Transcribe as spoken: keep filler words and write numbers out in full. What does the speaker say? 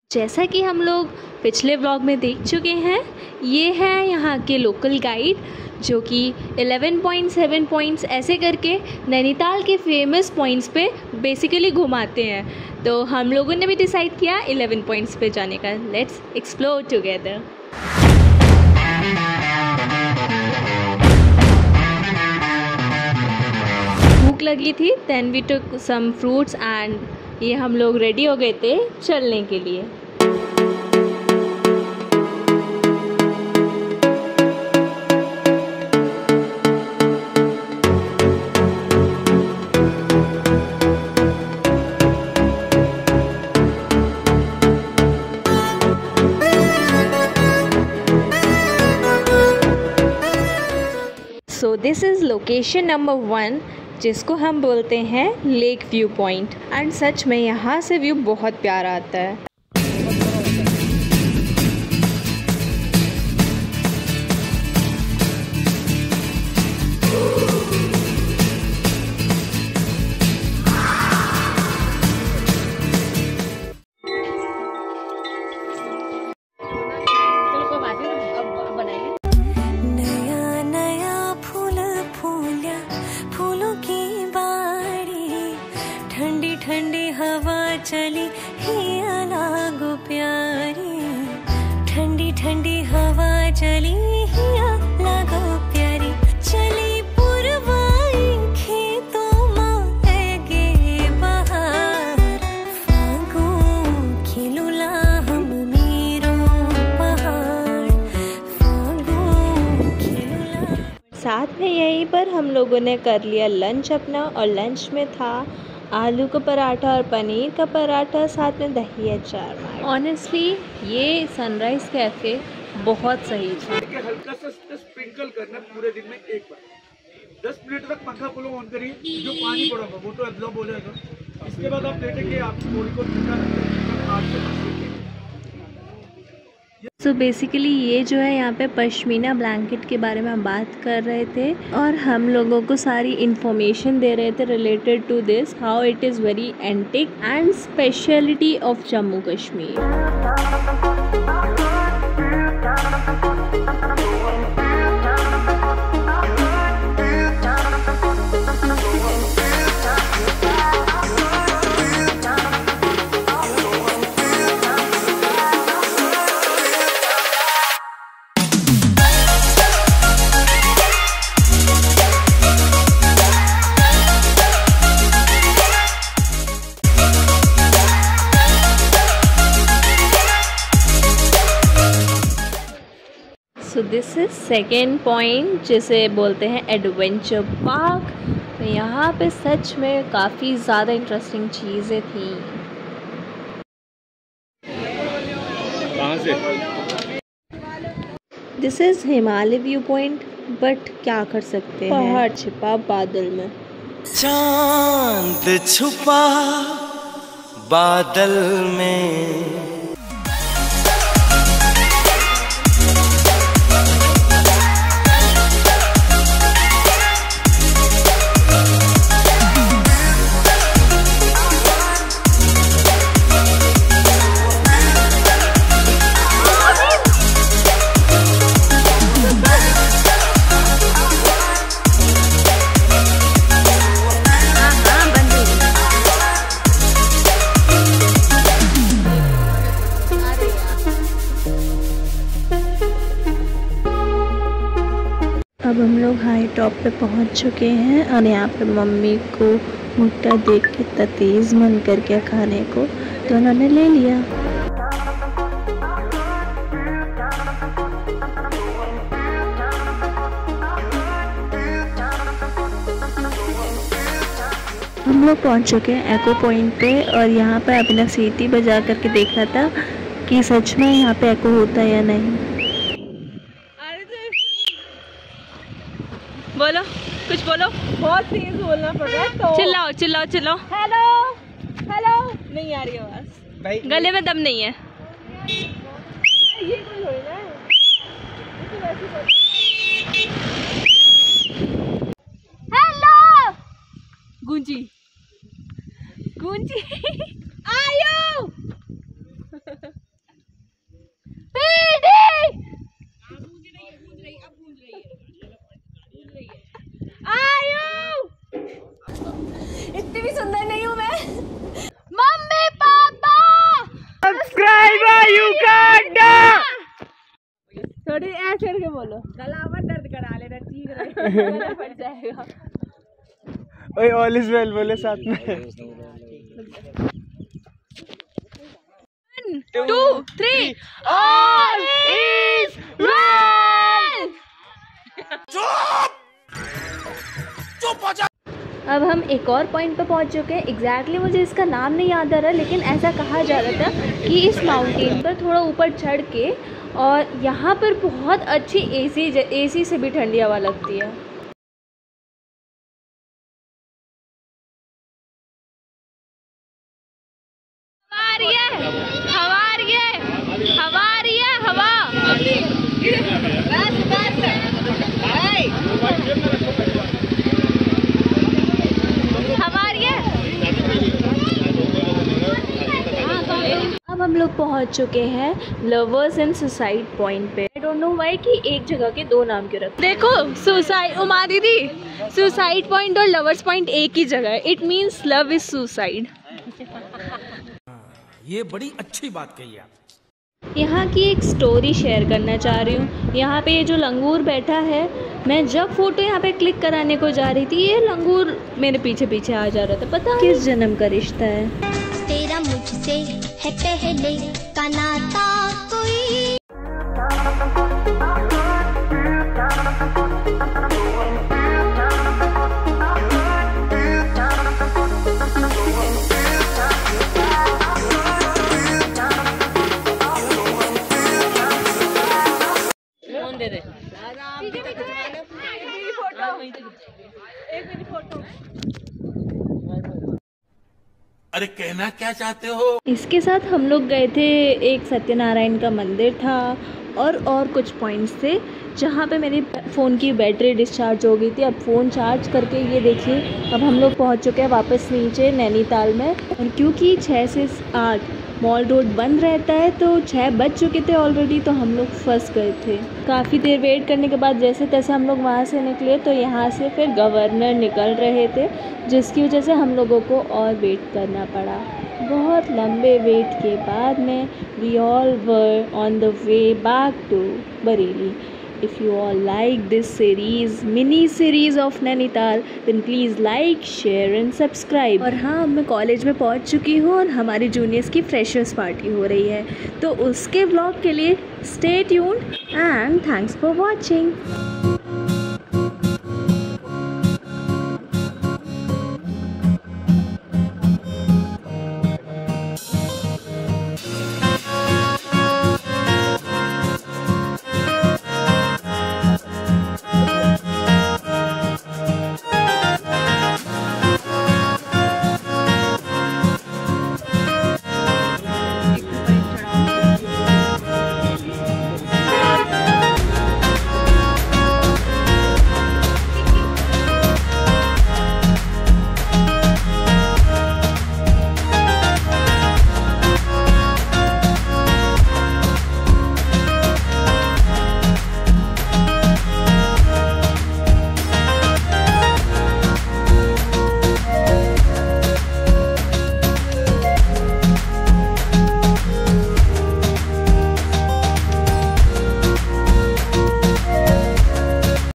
जैसा कि हम लोग पिछले व्लॉग में देख चुके हैं, ये है यहाँ के लोकल गाइड जो कि ग्यारह पॉइंट सात पॉइंट्स ऐसे करके नैनीताल के फेमस पॉइंट्स पे बेसिकली घुमाते हैं। तो हम लोगों ने भी डिसाइड किया ग्यारह पॉइंट्स पे जाने का। Let's explore together. भूख लगी थी, then we took some fruits and ये हम लोग रेडी हो गए थे चलने के लिए। So this is location number one, जिसको हम बोलते हैं लेक व्यू पॉइंट। एंड सच में यहाँ से व्यू बहुत प्यारा आता है। ठंडी हवा चली हिया लागो प्यारी, ठंडी ठंडी हवा चली हिया लागो प्यारी, चली पुरवाई खेतों में गे बहार, फागो खिलुला हम मीरो पहाड़, फागो खिलुला। साथ में यहीं पर हम लोगों ने कर लिया लंच अपना, और लंच में था आलू का पराठा और पनीर का पराठा, साथ में दही अचार। ऑनेस्टली ये सनराइज कैफ़े बहुत सही था। हल्का सा स्प्रिंकल करना पूरे दिन में एक बार, दस मिनट तक पंखा फुल ऑन करिए, जो पानी पड़ा होगा वो तो एब्जॉर्ब हो जाएगा। इसके बाद आप लेटेंगे, आपकी बॉडी को ठंडा लगेगा। सो बेसिकली ये जो है यहाँ पे पश्मीना ब्लैंकेट के बारे में हम बात कर रहे थे, और हम लोगों को सारी इन्फॉर्मेशन दे रहे थे related to this, how it is very antique and speciality of Jammu Kashmir. So this is second point, जिसे बोलते हैं एडवेंचर पार्क। तो यहाँ पे सच में काफ़ी ज़्यादा इंटरेस्टिंग चीज़ें थी। कहाँ से? This is Himalaya view point, but क्या कर सकते हैं, पहाड़ छिपा बादल में। चांद छुपा बादल में, अब हम लोग हाई टॉप पे पहुंच चुके हैं, और यहाँ पे मम्मी को भुट्टा देख के इतना तेज़ मन कर गया खाने को, तो उन्होंने ले लिया। हम लोग पहुंच चुके हैं एको पॉइंट पे, और यहाँ पे अपना सीटी बजा करके देख रहा था कि सच में यहाँ पे एको होता है या नहीं। बोलो, कुछ बोलो। बहुत तेज बोलना पड़ रहा है तो चिल्लाओ चिल्लाओ चिल्लाओ। हेलो हेलो, नहीं आ रही आवाज, गले में दम नहीं है। ये कोई होई ना, हेलो गुंजी गुंजी आयो थोड़ी ऐसे करके बोलो, गला मत दर्द करा लेना, ठीक रहेगा, फट जाएगा। ओए ऑल इज वेल बोले साथ में। Two three all is well. अब हम एक और पॉइंट पे पहुंच चुके हैं। एग्जैक्टली मुझे इसका नाम नहीं याद आ रहा, लेकिन ऐसा कहा जा रहा था कि इस माउंटेन पर थोड़ा ऊपर चढ़ के, और यहाँ पर बहुत अच्छी एसी एसी से भी ठंडी हवा लगती है। हवा आ रही है, हवा आ रही है, हवा आ रही है, हवा। बस बस हवा आ रही है। अब हम लोग पहुंच चुके हैं लवर्स एंड सुसाइड पॉइंट पे। आई डोंट नो व्हाई कि एक जगह के दो नाम क्यों रखते। देखो सुसाइड, उमा दीदी, सुसाइड पॉइंट और लवर्स पॉइंट एक ही जगह है। It means love is suicide. ये बड़ी अच्छी बात कही आप। यहाँ की एक स्टोरी शेयर करना चाह रही हूँ। यहाँ पे ये जो लंगूर बैठा है, मैं जब फोटो यहाँ पे क्लिक कराने को जा रही थी, ये लंगूर मेरे पीछे पीछे आ जा रहा था। पता किस जन्म का रिश्ता है। तेरा मुझसे है पहले का नाता कोई। अरे कहना क्या चाहते हो? इसके साथ हम लोग गए थे, एक सत्यनारायण का मंदिर था और और कुछ पॉइंट्स थे जहाँ पे मेरी फ़ोन की बैटरी डिस्चार्ज हो गई थी। अब फ़ोन चार्ज करके ये देखिए, अब हम लोग पहुँच चुके हैं वापस नीचे नैनीताल में। और क्योंकि छः से आठ मॉल रोड बंद रहता है, तो छः बज चुके थे ऑलरेडी, तो हम लोग फंस गए थे। काफ़ी देर वेट करने के बाद जैसे तैसे हम लोग वहाँ से निकले, तो यहाँ से फिर गवर्नर निकल रहे थे, जिसकी वजह से हम लोगों को और वेट करना पड़ा। बहुत लंबे वेट के बाद में we all were on the way back to Bareilly. If you all like this series, mini series of Nainital, then please like, share and subscribe। और हाँ, मैं कॉलेज में पहुँच चुकी हूँ और हमारे जूनियर्स की फ्रेशर्स पार्टी हो रही है, तो उसके ब्लॉग के लिए stay tuned and thanks for watching।